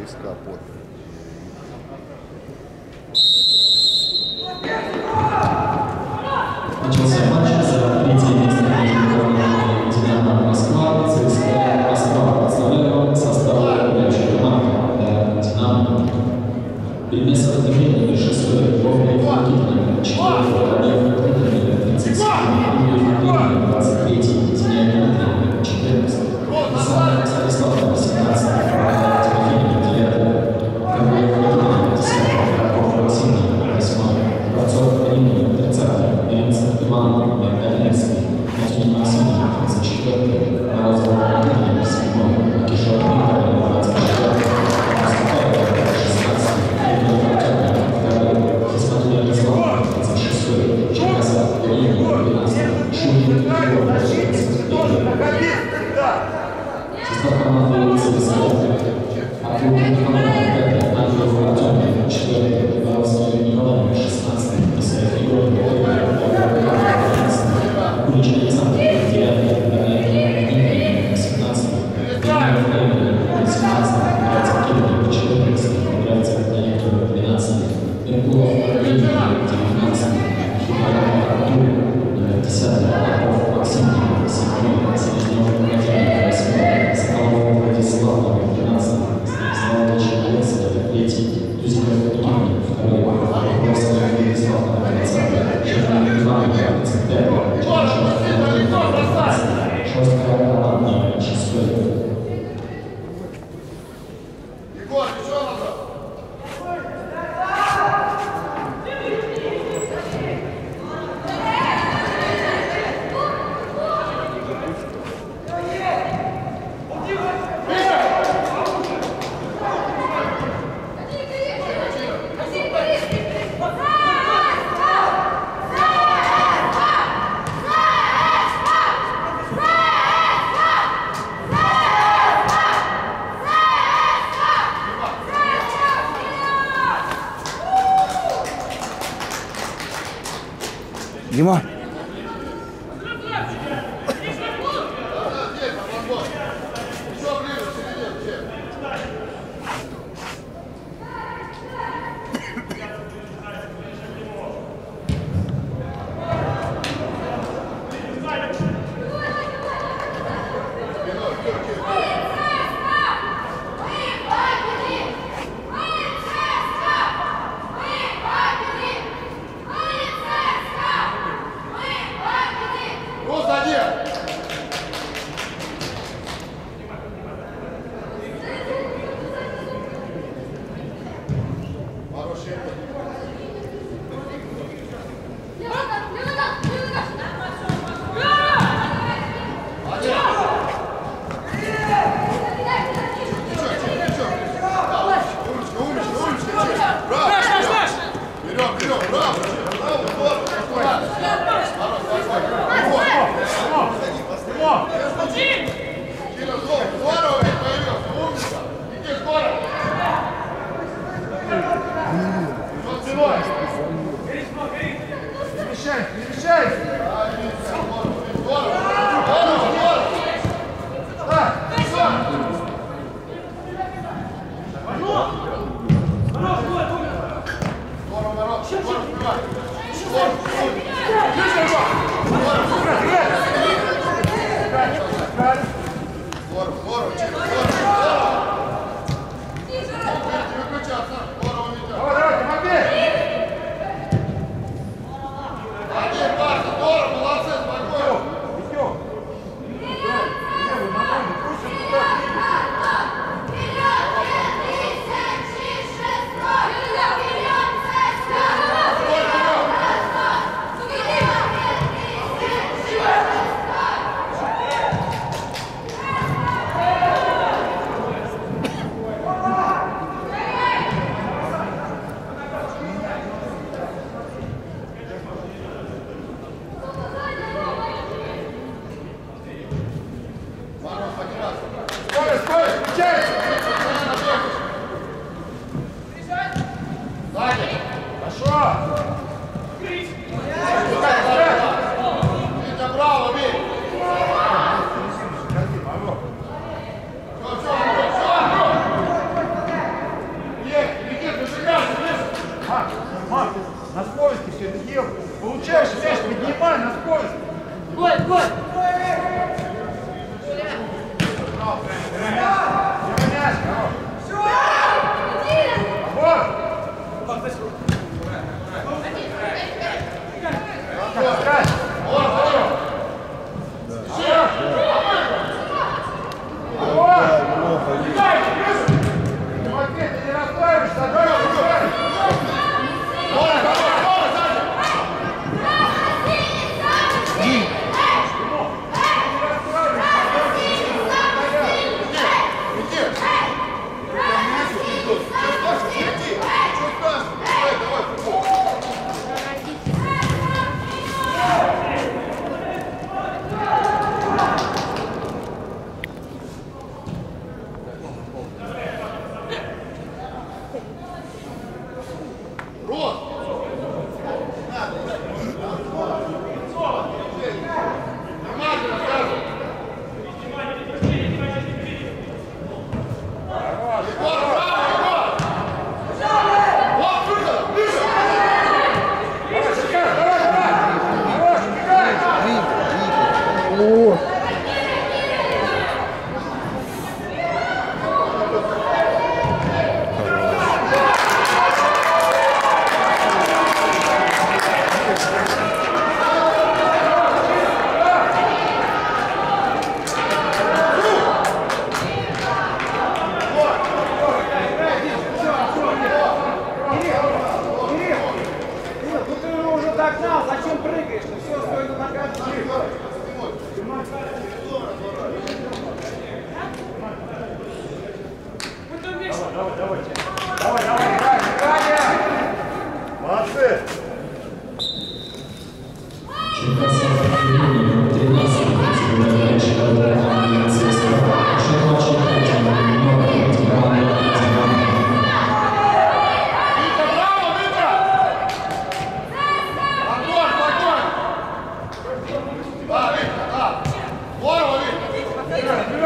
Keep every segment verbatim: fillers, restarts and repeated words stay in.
виска под. Начался матч за третье место между «Динамо Москва» и ЦСКА Москва. Представляю состав играющей команды «Динамо». Перед местом движения шестой Вовка Никитина, четвертый Олег Трудный, тридцать семь, Юрий двадцать третий, Зиняев Дмитрий, четырнадцатый, Александр Станислав, восемнадцатый, Тимофей девятый, Гаврил Никитин, десятый, Раков Максим, восьмой, Дворцов Римин, тридцатый, Беринцев Иван, Магдалинский, Матвей Максим, тридцать четвертый, Морозов Андрей, седьмой, Кишев Виктор, двадцать четвертый, Мустафаев, шестнадцатый, Хисматуллин Руслан, тридцать шестой, Черкасов Галина, двенадцатый, Шурин Егор, тридцать первый. Состав команды ЦСКА: Артур Николаев, пятый, Андреев Артем, четвертый, Боровский Николай, шестнадцатый, Исаев Егор, одиннадцатый, Кулич Александр, девятый, Даниил Дмитрий, восемнадцатый, Даниил Владимир, семнадцатый, Грацев Кирилл, четырнадцатый, Грацев Даниил, двенадцатый, Меркулов Андрей, девятнадцатый, Химаров Артур, десятый, Попов Максим, седьмой, Селезнев Владимир, восьмой, Соколов Владислав, двенадцатый, Станиславович Олеся, третий, Тузиков Евгений, второй, Покровский Владислав, двадцатый, Черный Иван, двадцать пятый, Чернышев Андрей, двадцатый, Шостка Анна, шестой. Дима.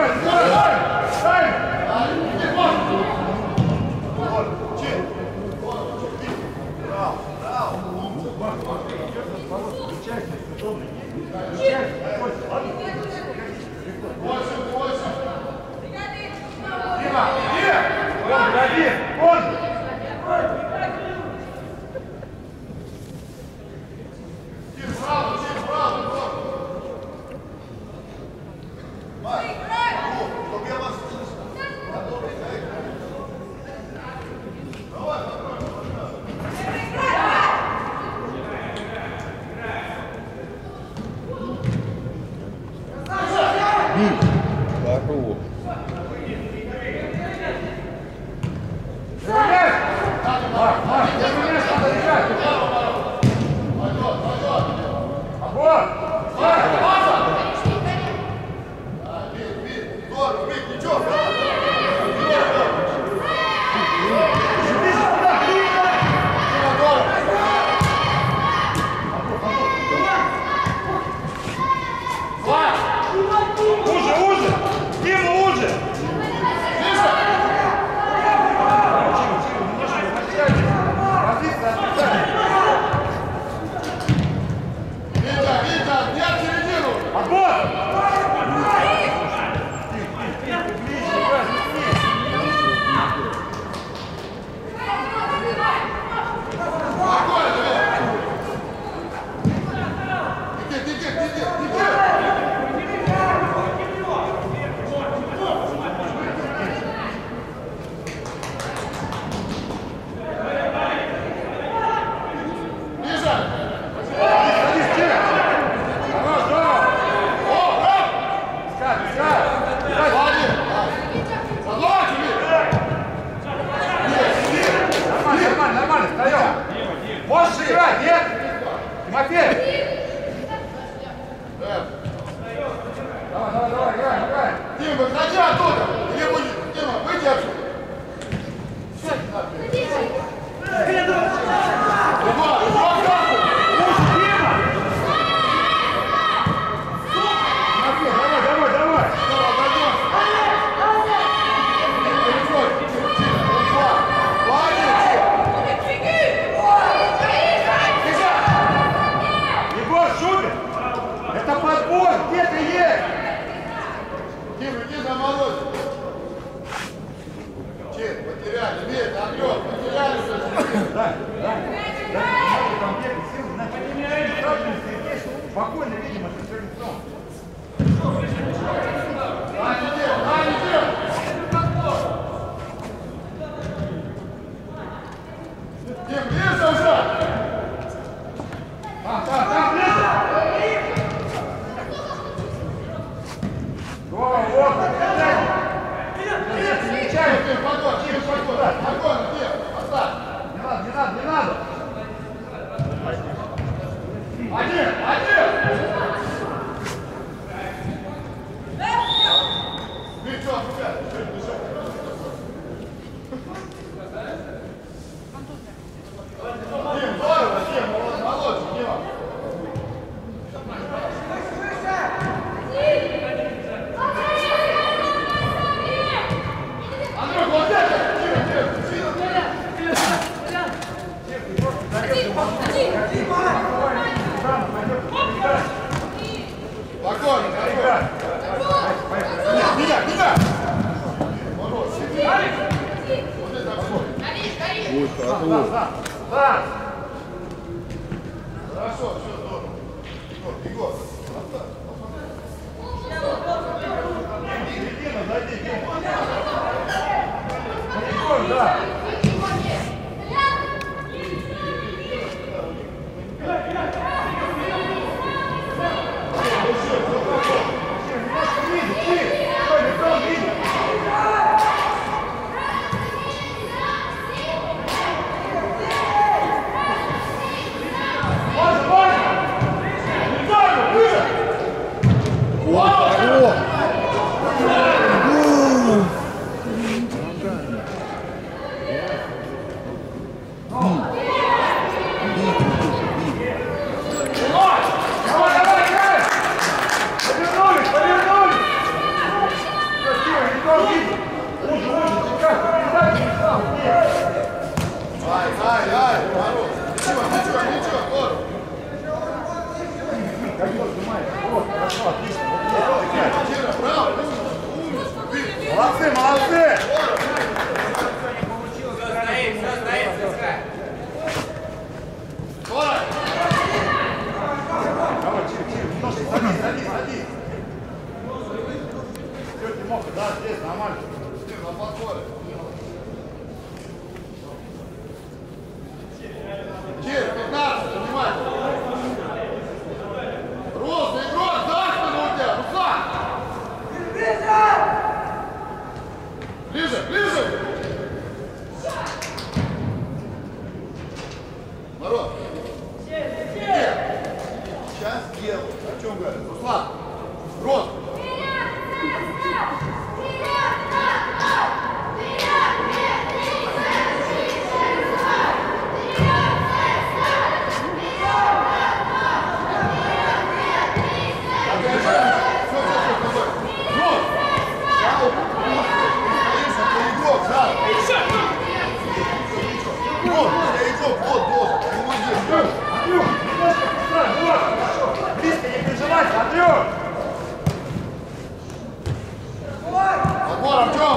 Давай, Тимоха, да, здесь нормально. На подходе. Чир, пятнадцать, внимательно. Розный игрок, за спину у тебя, Руслан! Ближе, ближе! Народ! Сейчас делаю. О чем говорят? Руслан! Рост! Близко не переживай, Андрюх! Отбор, Артем!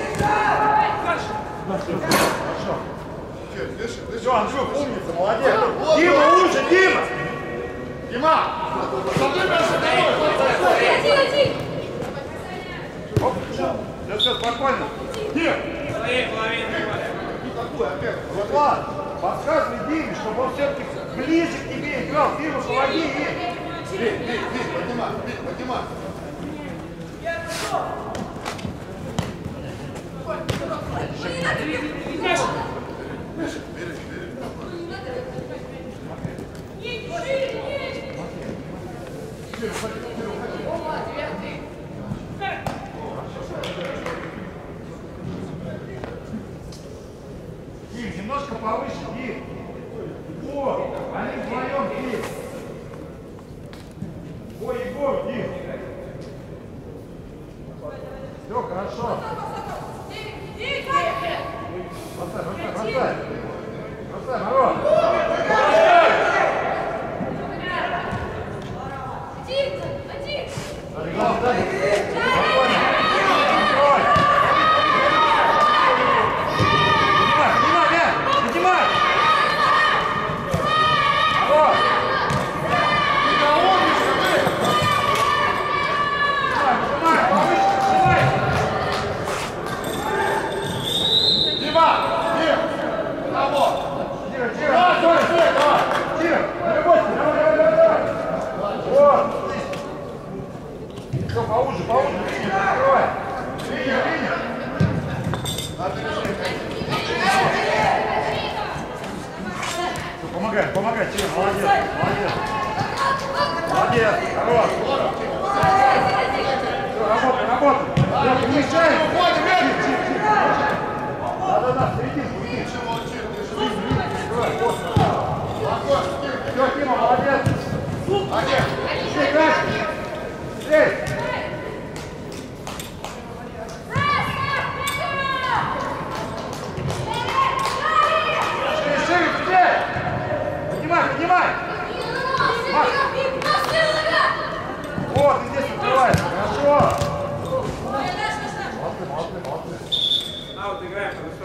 Все, Андрюх, умница, молодец! Дима, лучше, Дима! Дима! Смотри, дальше, Оп, все, все, спокойно. Дим! Руслан, подсказывай Диме, чтобы он все-таки ближе к тебе играл. Дима, помоги ей. Вить, Вить, Вить, поднимай, Вить, поднимай. Дим, немножко повыше, Дим. Вот, они вдвоем, Дим. Ой, Егор, Дим. Все, хорошо. Бросай, бросай, бросай. Бросай, народ. Сзади, глаз, сзади. Спокойно. Контроль. Поднимай, поднимай, Мяч, поднимай. Народ. Поднимай, повыше, поднимай. Дима! Дим! Того! Тихо, тихо, давай, давай, давай. Тихо, на работе, давай, давай, давай, давай. Вот. Все, поуже, поуже, линия, закрывай. Линия, линия. Все, помогай, помогай, Тима, молодец, молодец. Молодец, хорош. Все, работай, работай. Все, не мешай. Да-да-да, в серединку, иди. Все, Тима, молодец. Один! Здесь, дальше. Здесь. Шире, шире, быстрее. Поднимай, поднимай. Маш. Вот, ты здесь открываешь. Хорошо. Молодцы, молодцы, молодцы. А, вот играем, хорошо.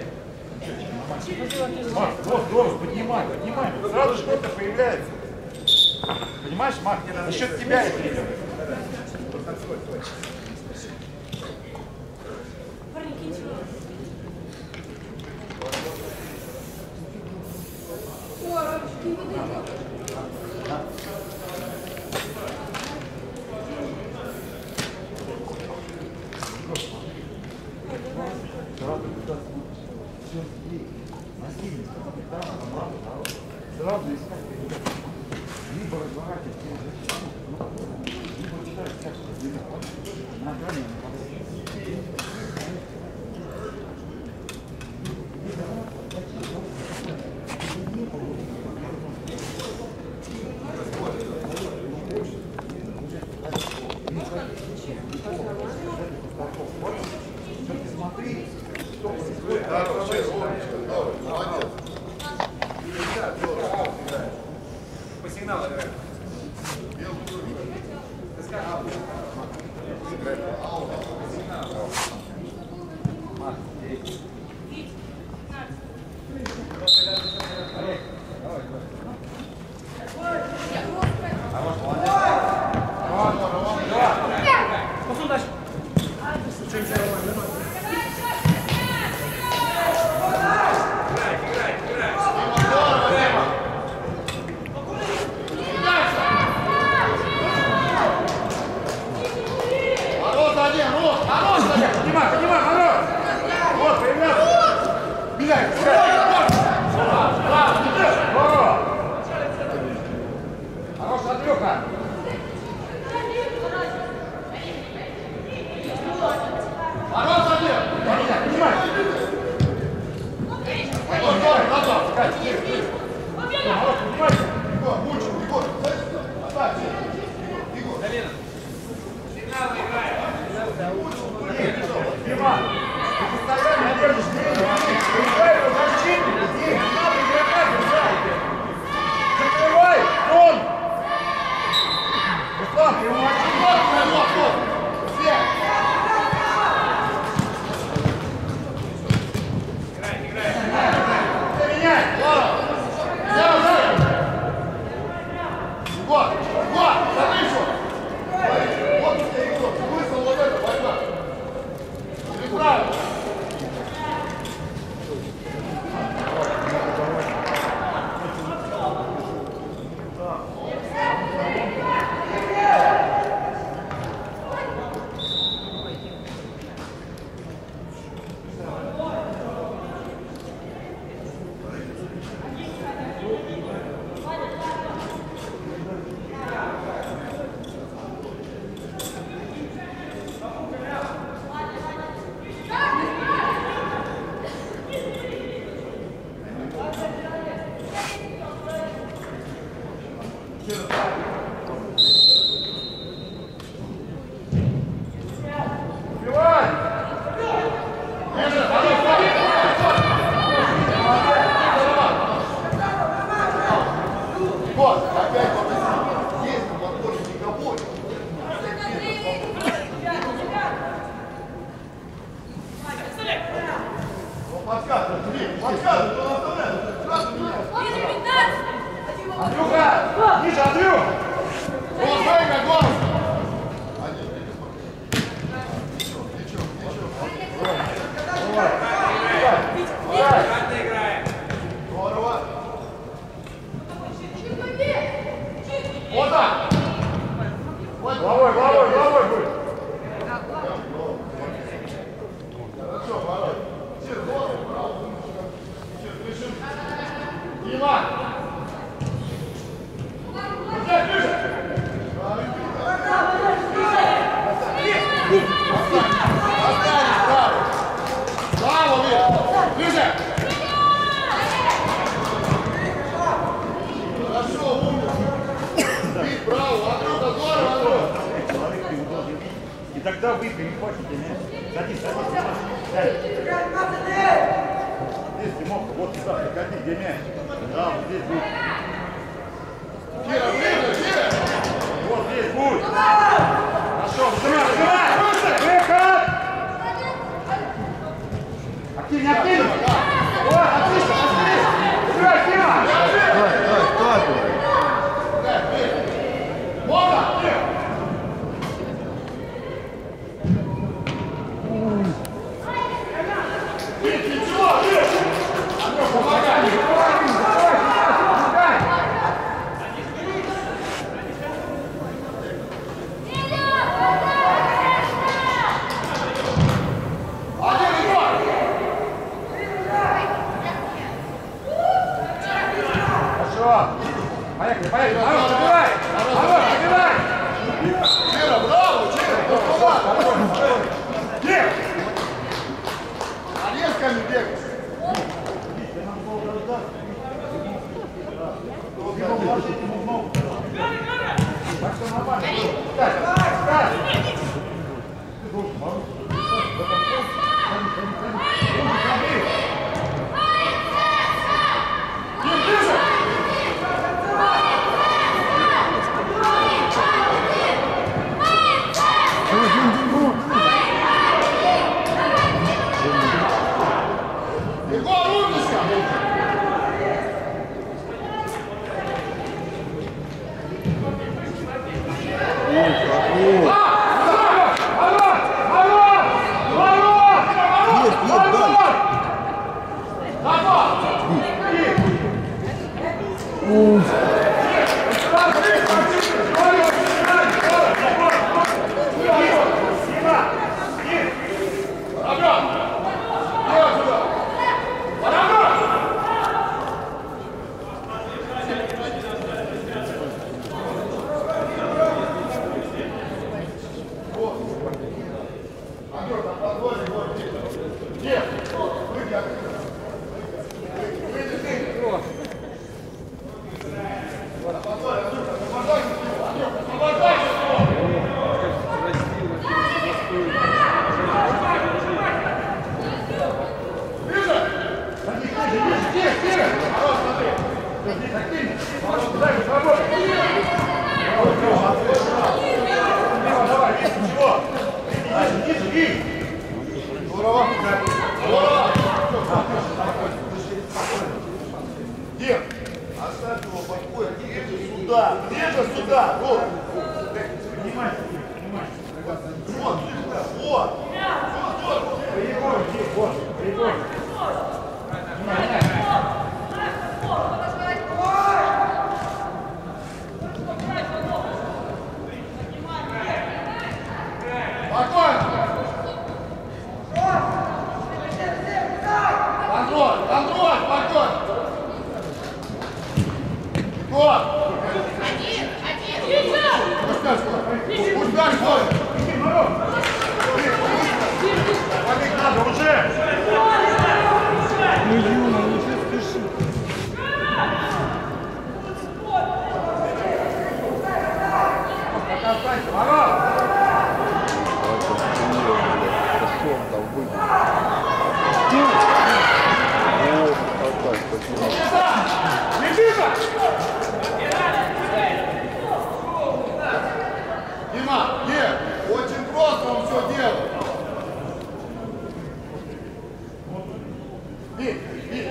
Маш, вот, здорово, поднимай, поднимай. Сразу что-то появляется. Понимаешь, Марк, за счет тебя это идет. Сразу искать. Либо разворачивать, либо читать текст. На грани. Смотри, что происходит. Да, вообще, молодец. По сигналу играем. Поднимай, поднимай, Мороз! Вот, появляется! Меняй, пускай! Хорош, Андрюха! Хорош, Андрюха! Поднимай! Хорош, поднимайся! Егор, мучай, Егор! Оставь! Егор! Галина, сигнал играем. Дима, ты постоянно держишь деньги, играй по защите, деньги, надо игрока держать. Закрывай, он! Руслан, ты ему очень важно. Все! Играй, играй. Меняй! Взял, взял! Егор! Егор! Смотри, что! Вот у тебя, Егор, смысл вот это, борьба! Правильно! Вот, опять вот здесь, есть на подходе никого. Ну, подсказывай, смотри, подсказывай, кто наставляет. Сразу не Андрюха! Ниже, Андрюх! Вот, смотри, как голос. Один, ничего, ничего, ничего. Обратно играем. Здорово. Вот так. Головой, головой, головой будет. Хорошо, Володь. Чир, голову, право. Чир, решим. Дима. Подняй, ближе. Останешь, право. Право, Вик. Ближе. Хорошо, умница. Вик, право. Андрюха, здорово, Андрюха. И тогда выпей, не хочешь, не? Садись, садись, сядь. Здесь, Димовка, вот сюда, приходи, где мяч. Да, вот здесь будет. Кира, ближе, Кира. Вот здесь будет. Хорошо, вызывай, вызывай! Выход! Активнее, активнее! Вот, отлично, отлично! Играй, Дима! Можно? Вик, ничего, Вик! Андрюх, помогай! Один, Егор! Хорошо! Поехали, поехали! Народ, забивай! Народ, забивай! Кира, браво, Кира! Кир! Нарезками бегаешь. Так что нормально. Дай, дай! Егор, умница! Алло! Алло! Андрюх, на подводе, вот, где? Выйди, Андрюх. Выйди, ты. На подводе, Андрюх, освобождайся от него. Андрюх, освобождайся от него. Ближе! Ближе, ближе, ближе, ближе! Народ, смотри! Здесь закинь! Народ, дай, свобода! Давай, весь, ничего! Ниже, ниже! Здорово! Здорово! Дим, оставь его в покое, ближе сюда! Ближе сюда! Вот! Поднимайся, поднимайся! Вот, вот! Вот! Прибор, Дим, вот! Прибор! Контроль, контроль, контроль! Вот! Один, один! Пусть дальше ходит! Побег надо уже! Ну, Юна, ну что спеши? Пока останься, ворот! Дима, нет, очень просто он все делает. Дим, Дим.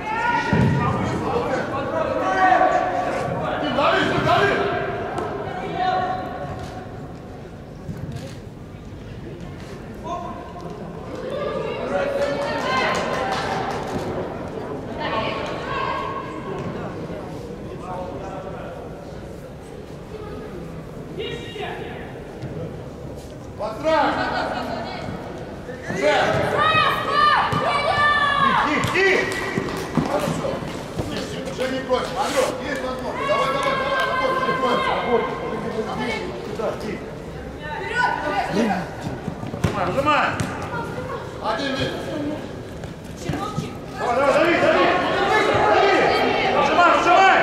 Дим, дави, Дим, дави. Подстраивай! Уже! Тихо, тихо! Хорошо. Тихо, уже не против. Андрюх, есть возможность. Давай, давай, давай, работай, не против. Работай. Сюда, тихо. Вперед! Нажимай, нажимай! Один вид. Давай, давай, дави, дави! Дави! Нажимай, нажимай!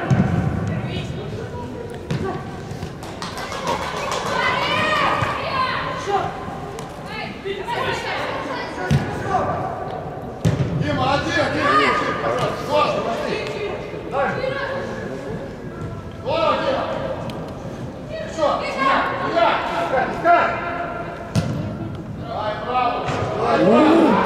Дима, один, один, пожалуйста, сложно, пошли. Дай. Здорово, Дима. Все, сюда, сюда. Искай, искай. Давай, браво. Давай, браво.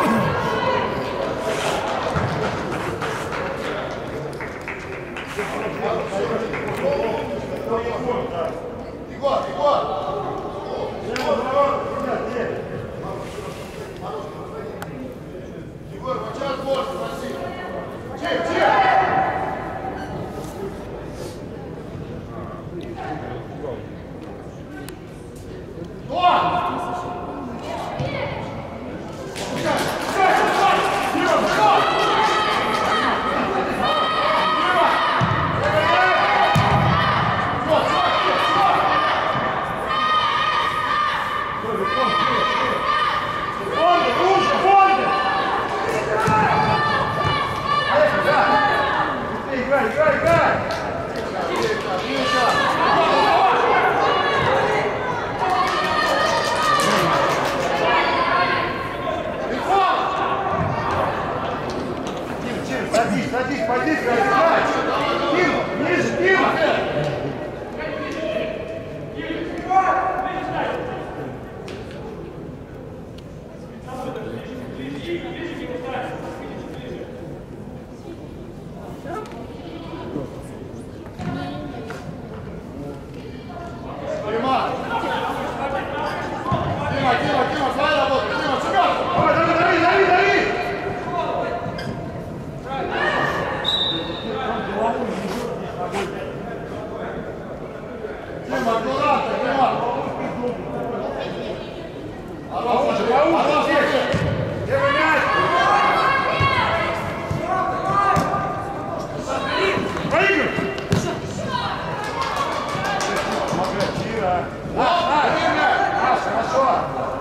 Егор, Егор. Егор, вот сейчас можно, спасибо. Тихо, тихо. Играй, играй, играй! Садись, садись, садись, играй! Дима, ниже, Дима! Дима! Дима, Дима, Дима, твоя работа! Дима, сюда! Давай, давай, дави, дави, дави! Дима, аккуратно, Дима! Получше, получше! Первый мяч! Проигрывай! Смотри, Чира! Наш, наш! Наш, хорошо!